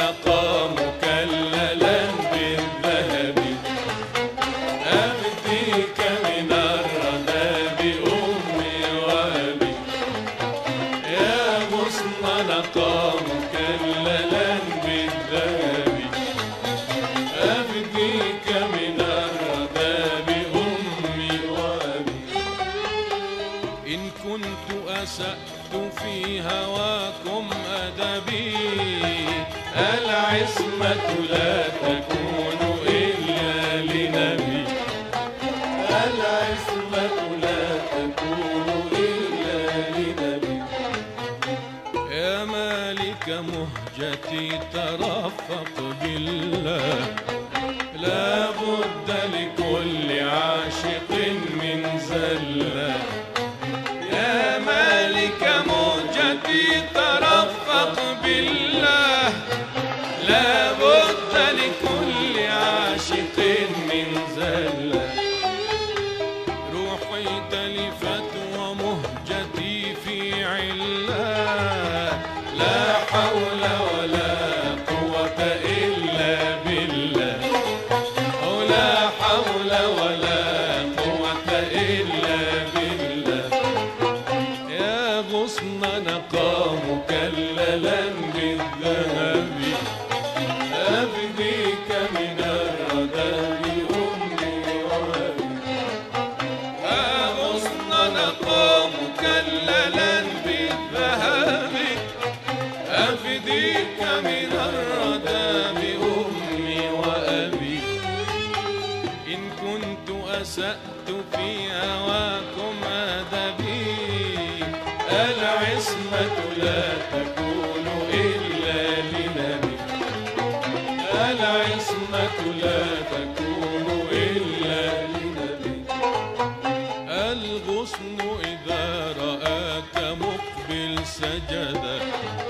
نقى مكللا بالذهب أفديك من الردى بأمي وأبي يا غصن نقى مكللا بالذهب أفديك من الردى بأمي وأبي إن كنت أسأت في هواكم أدبي العصمة لا تكون إلا لنبي العصمة لا تكون إلا لنبي يا مالك مهجتي ترفق بالله لا بد لكل عاشق من زلة يا مالك مهجتي ترفق بالله لا بد لكل عاشق من زلة روحي تلفت ومهجتي في علة لا حول ولا قوة إلا بالله لا حول ولا قوة إلا بالله يا غصن نقى مكللا بالذهب أفديك من الردى بأمي وأبي يا غصن نقى مكللا بالذهب أفديك من الردى بأمي وأبي إن كنت أسأت في هواكم أدبي العصمة لا تكون إلا لنبي العصمة لا تكون إلا لنبي الغصن إذا رآك مقبل سجد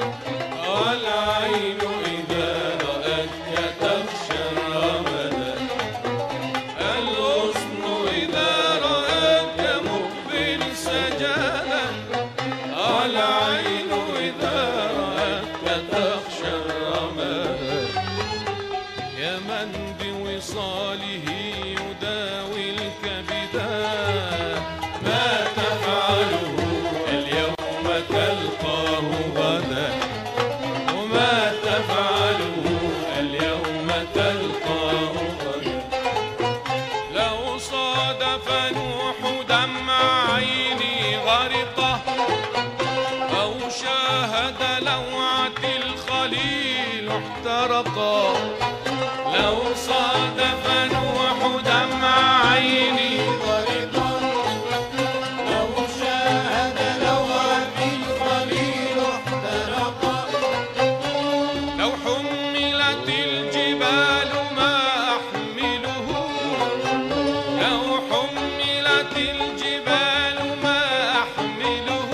والعين إذا رأتك تخشى الرمد الغصن إذا رآك مقبل سجد والعين إذا رأتك تخشى الرمد يا من بوصاله يداوي الكبدا ما تفعله اليوم تلقاه غدا وما تفعله اليوم تلقاه غدا لو صادف نوح دمع عيني غرقه أو شاهد لوعة الخليل احترقا لو صادف نوح دمع عيني غرقا لو شاهد لوعة الخليل احترقا لو حملت الجبال ما أحمله لو حملت الجبال ما أحمله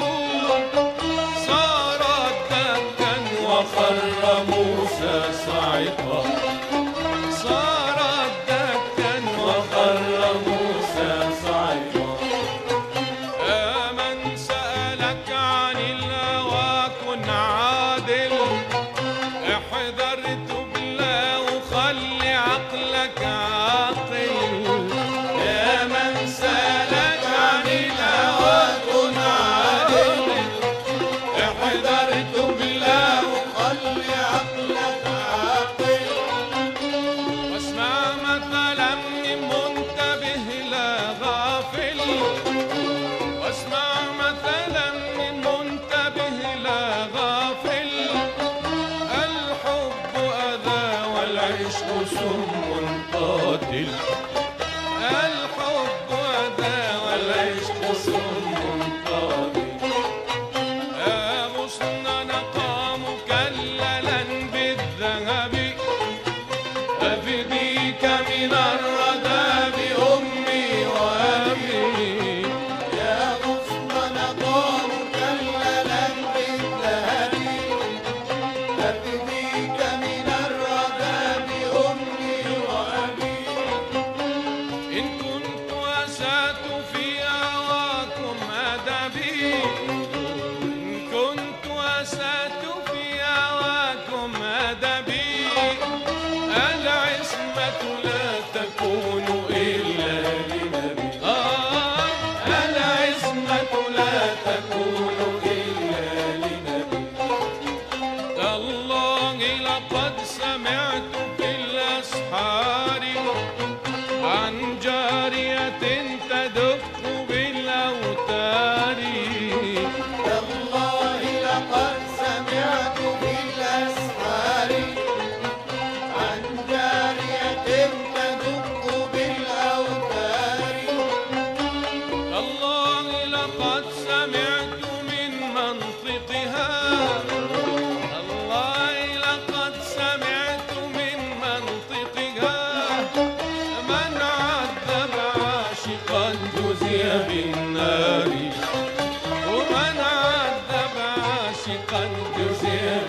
صارت دكا وخر موسى صاعقا صارت دكا وخر موسى صاعقا من سألك عن الهوى كن عادل احذر تبلى وخلي عقلك عاقل يا من سألك عن الهوى كن عادل احذر تبلى وخلي عقلك عاقل واسمع مثلا من منتبه لا غافل واسمع مثلا من منتبه لا غافل الحب أذى والعشق سم قاتل الحب أذى والعشق سم قاتل يا غصن نقى مكللا بالذهب أفديك من الردى بأمي وأبي يا غصن نقى مكللا بالذهب أفديك من الردى بأمي وأبي إن كنت أسأت في هواكم أدبي إن كنت سمعت في الأسحار عن جارية تدق بالأوتار. تالله لقد سمعت في الأسحار عن جارية تدق بالأوتار. تالله لقد سمعت من منطقها، تالله لقد سمعت من منطقها من عذب عاشقا جزي بالنار، ومن عذب عاشقا جزي